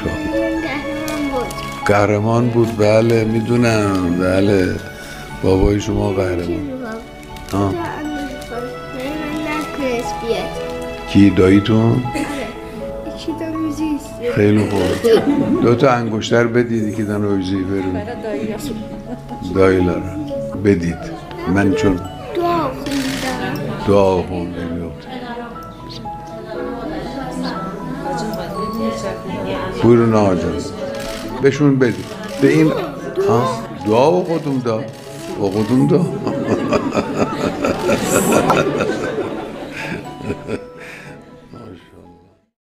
نقش ها؟ قهرمان بود. قهرمان بود، بله میدونم، بله بابای شما قهرمان. ها من نتونست بیاد. کی؟ داییتون؟ یکی دو روزی است. خیلی خوب. 2 تا انگشتر بدید که دن روزی برون دایی لارا بدید. من چون دعا خوندم بورو آجا بهشون بدید. به این دعا و قدوم دا